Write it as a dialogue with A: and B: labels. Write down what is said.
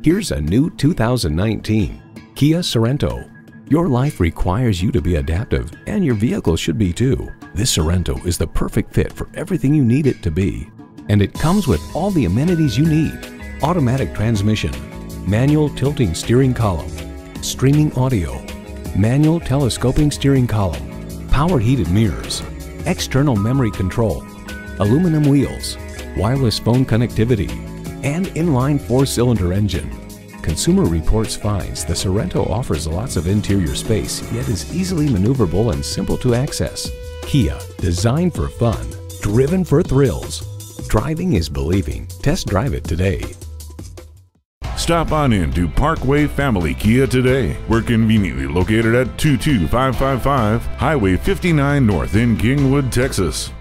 A: Here's a new 2019 Kia Sorento. Your life requires you to be adaptive, and your vehicle should be too. This Sorento is the perfect fit for everything you need it to be. And it comes with all the amenities you need: automatic transmission, manual tilting steering column, streaming audio, manual telescoping steering column, power heated mirrors, external memory control, aluminum wheels, wireless phone connectivity, and inline 4-cylinder engine. Consumer Reports finds the Sorento offers lots of interior space, yet is easily maneuverable and simple to access. Kia, designed for fun, driven for thrills. Driving is believing. Test drive it today.
B: Stop on in to Parkway Family Kia today. We're conveniently located at 22555 Highway 59 North in Kingwood, Texas.